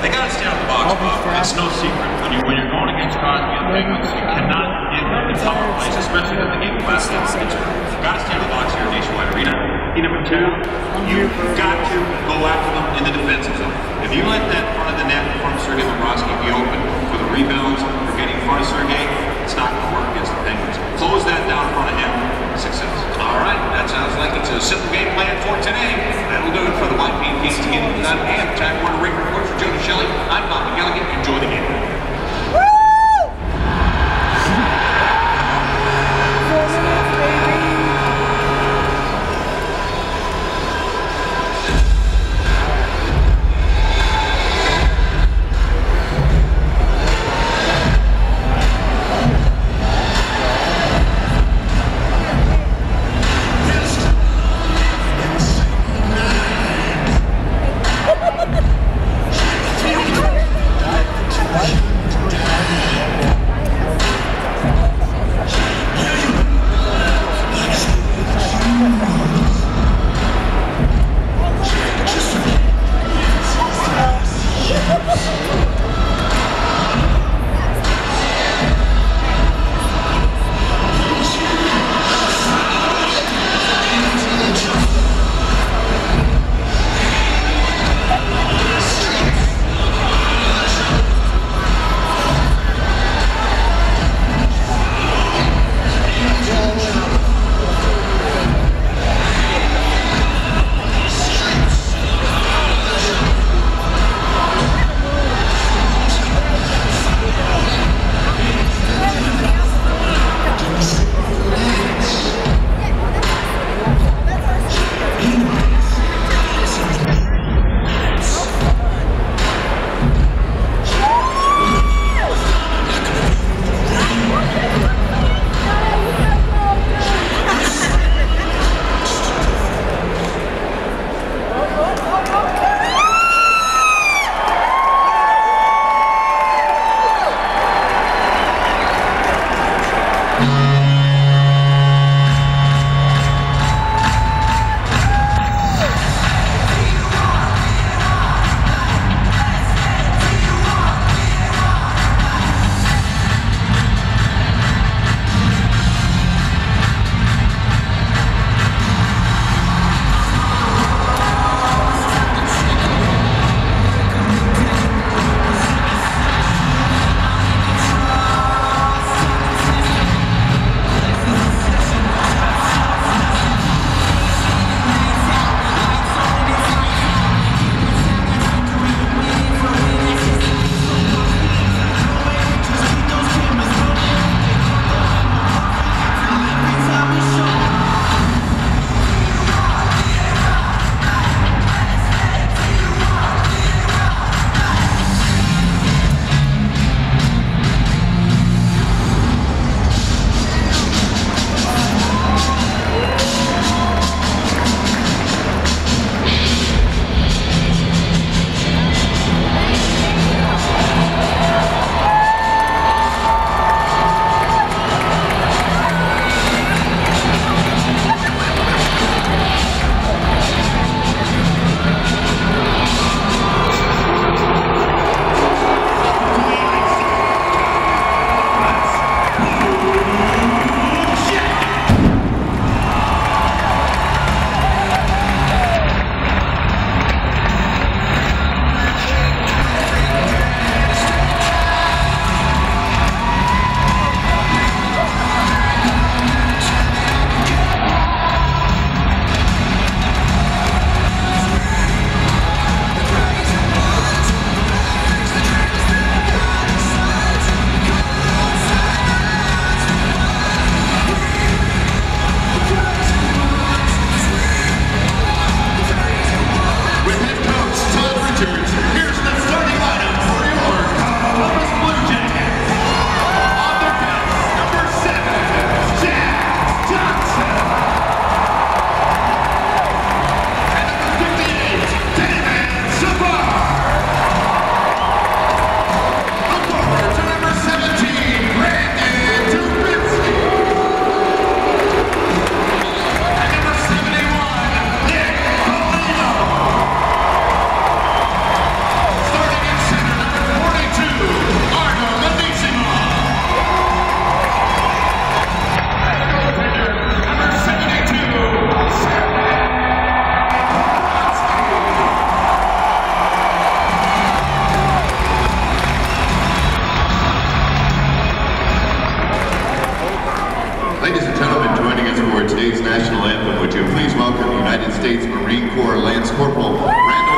They got to stay out of the box, Bob. It's no secret. When you're going against Crosby and the Penguins, you cannot give them the tough plays, especially at the game of basketball. You've got to stay out of the box here at Nationwide Arena. Key number 2, you've got to go after them in the defensive zone. If you let that front of the net in front of Sergei Bobrovsky be open for the rebounds, for getting in front of Sergei, it's not going to work against the Penguins. Close that down in front of him. Success. All right, that sounds like it's a simple game plan for today. That'll do it for the White Bean Kings to get into that game. Time Warner Ring report for Jody Shelley. I'm Bob McGilligan. Enjoy the game. States National Anthem, would you please welcome United States Marine Corps Lance Corporal Randall